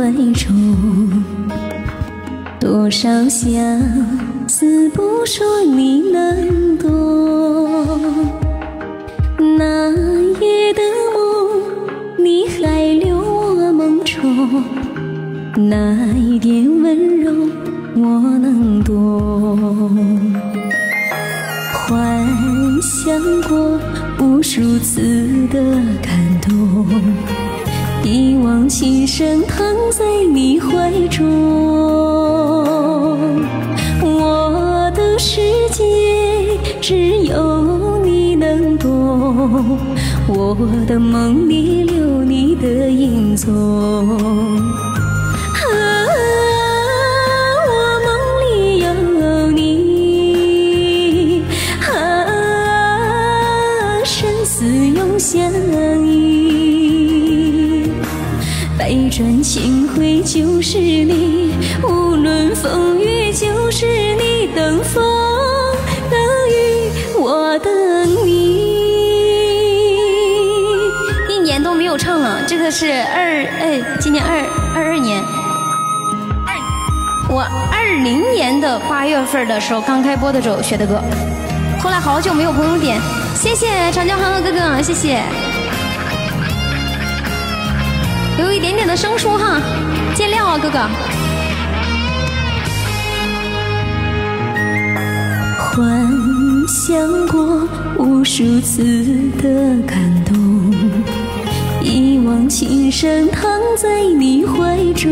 怀中，多少相思不说你能懂。那夜的梦，你还留我梦中，那一点温柔我能懂。幻想过无数次的感动，一往情深躺在你怀中。我的世界只有你能懂，我的梦里留你的影踪。我梦里有你，生死永相依。百转千回就是你，无论风雨就是你，等风等雨我等你。一年都没有唱了，这个是今年22年，我20年的8月份的时候刚开播的时候学的歌，后来好久没有朋友点，谢谢长江航河哥哥，谢谢。有一点点的生疏哈，见谅啊哥哥。幻想过无数次的感动，一往情深躺在你怀中。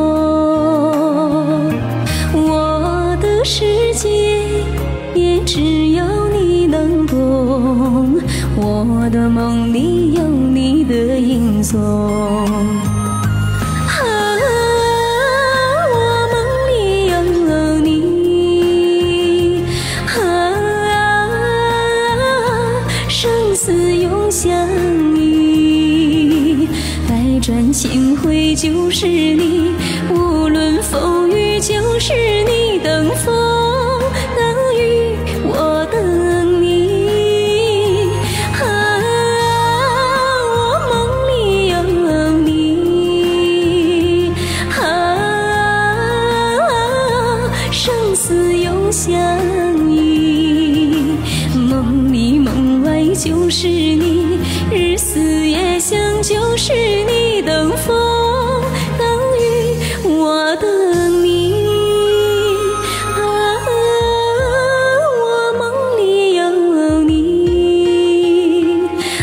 我的世界也只有你能懂，我的梦里有你的影踪。我梦里有你，生死永相依。百转千回就是你，无论风雨就是你，等风等雨我等你。我梦里有你，生死永相依。梦里梦外就是你，日思夜想就是你，等风等雨我等你。我梦里有你，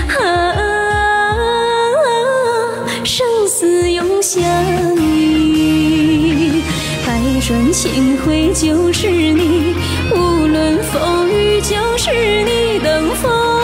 生死永相依。百转千回就是你，无论风雨就是你，等风